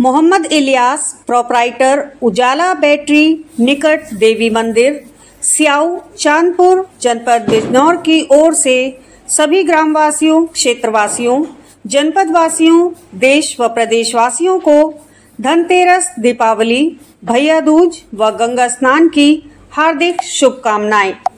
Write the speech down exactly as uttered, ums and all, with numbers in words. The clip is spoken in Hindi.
मोहम्मद इलियास, प्रोपराइटर, उजाला बैटरी, निकट देवी मंदिर, सियाऊ, चांदपुर, जनपद बिजनौर की ओर से सभी ग्रामवासियों, क्षेत्रवासियों, जनपद वासियों, देश व प्रदेशवासियों को धनतेरस, दीपावली, भैया दूज व गंगा स्नान की हार्दिक शुभकामनाएं।